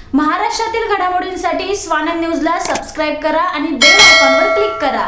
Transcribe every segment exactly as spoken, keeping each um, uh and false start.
महाराष्ट्रातील घडामोडींसाठी स्वानंद न्यूजला सबस्क्राइब करा आणि बेल आयकॉनवर क्लिक करा।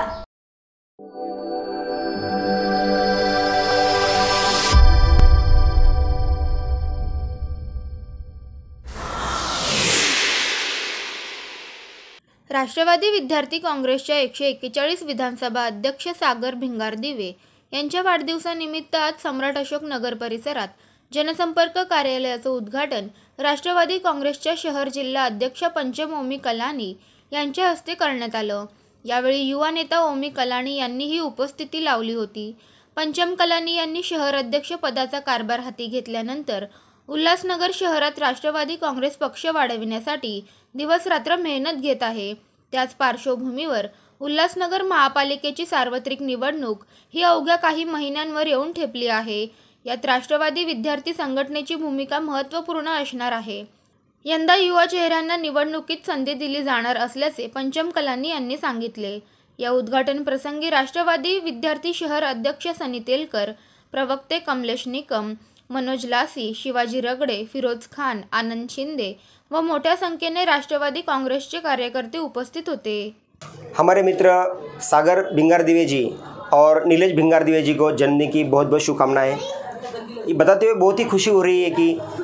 राष्ट्रवादी विद्यार्थी काँग्रेसच्या एकशे एक्केचाळीस विधानसभा अध्यक्ष सागर भिंगारदिवे यांच्या वाढदिवसानिमित्त आज सम्राट अशोक नगर परिसरात जनसंपर्क कार्यालयाचं उद्घाटन राष्ट्रवादी काँग्रेसच्या शहर जिल्हा अध्यक्ष पंचम ओमी कलानी यांच्या हस्ते करण्यात आलं। यावेळी युवा नेता ओमी कलानी यांनीही उपस्थिती लावली होती। पंचम कलानी यांनी शहर अध्यक्ष पदाचा कारभार हाती घेतल्यानंतर उल्हासनगर शहरात राष्ट्रवादी काँग्रेस पक्ष वाढविण्यासाठी दिवस रात्र मेहनत घेत आहे। त्याच पार्श्वभूमीवर उल्हासनगर महापालिकेची सार्वत्रिक निवडणूक ही अवघ्या काही महिन्यांवर येऊन ठेपली आहे। यात राष्ट्रवादी विद्यार्थी संघटनेची भूमिका महत्त्वपूर्ण असणार आहे। यंदा युवा चेहऱ्यांना निवडणुकीत संधी दिली जाणार असल्याचे पंचम कलानी यांनी सांगितले। या उद्घाटन प्रसंगी राष्ट्रवादी विद्यार्थी शहर अध्यक्ष सनी तेलकर, प्रवक्ते कमलेश निकम, मनोज लासी, शिवाजी रगडे, फिरोज खान, आनंद शिंदे व मोठ्या संख्येने राष्ट्रवादी काँग्रेसचे कार्यकर्ते उपस्थित होते। हमारे मित्र सागर भिंगारदिवे जी और नीलेश भिंगारदिवे जी को जन्मदिन की बहुत बहुत शुभकामनाएं। ये बताते हुए बहुत ही खुशी हो रही है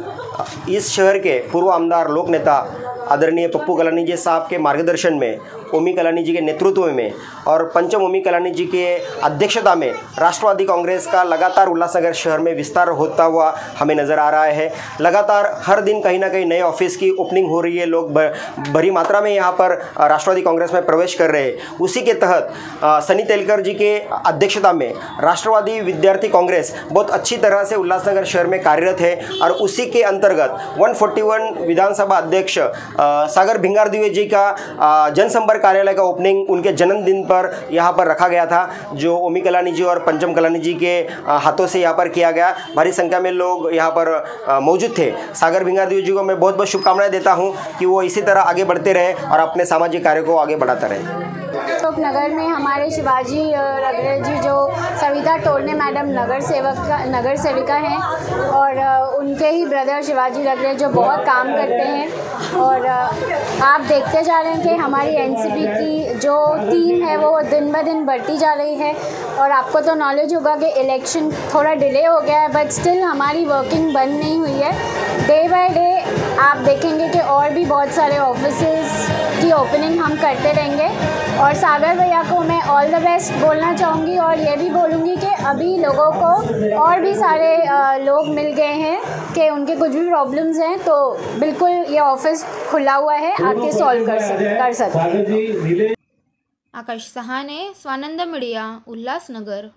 कि इस शहर के पूर्व आमदार लोक नेता आदरणीय पप्पू कलानी जी साहब के मार्गदर्शन में, ओमी कलानी जी के नेतृत्व में और पंचम ओमी कलानी जी के अध्यक्षता में राष्ट्रवादी कांग्रेस का लगातार उल्लासनगर शहर में विस्तार होता हुआ हमें नज़र आ रहा है। लगातार हर दिन कहीं ना कहीं नए ऑफिस की ओपनिंग हो रही है, लोग भरी मात्रा में यहाँ पर राष्ट्रवादी कांग्रेस में प्रवेश कर रहे हैं। उसी के तहत सनी तेलकर जी के अध्यक्षता में राष्ट्रवादी विद्यार्थी कांग्रेस बहुत अच्छी तरह से उल्लासनगर शहर में कार्यरत है और उसी के अंतर्गत एक सौ इकतालीस विधानसभा अध्यक्ष सागर भिंगारदिवे जी का जनसंपर्क कार्यालय का ओपनिंग उनके जन्मदिन पर यहाँ पर रखा गया था, जो ओमी कलानी जी और पंचम कलानी जी के हाथों से यहाँ पर किया गया। भारी संख्या में लोग यहाँ पर मौजूद थे। सागर भिंगारदिवे जी को मैं बहुत बहुत शुभकामनाएं देता हूँ कि वो इसी तरह आगे बढ़ते रहे और अपने सामाजिक कार्य को आगे बढ़ाता रहे। अशोक नगर में हमारे शिवाजी रगड़े जी जो सविता टोलने मैडम नगर सेवक नगर सेविका हैं और उनके ही ब्रदर शिवाजी रगड़े जो बहुत काम करते हैं और आप देखते जा रहे हैं कि हमारी एनसीपी की जो टीम है वो दिन ब दिन बढ़ती जा रही है। और आपको तो नॉलेज होगा कि इलेक्शन थोड़ा डिले हो गया है बट स्टिल हमारी वर्किंग बंद नहीं हुई है। डे बाय डे आप देखेंगे कि और भी बहुत सारे ऑफिसेस की ओपनिंग हम करते रहेंगे। और सागर भैया को मैं ऑल द बेस्ट बोलना चाहूँगी और ये भी बोलूँगी कि अभी लोगों को और भी सारे लोग मिल गए हैं कि उनके कुछ भी प्रॉब्लम्स हैं तो बिल्कुल ये ऑफिस खुला हुआ है, आके सॉल्व कर सकते कर सकते आकाश सहाने, स्वानंद मीडिया, उल्हासनगर।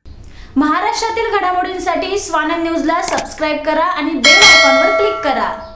महाराष्ट्रातील घडामोडींसाठी स्वानंद न्यूजला सबस्क्राइब करा आणि बेल आयकॉनवर क्लिक करा।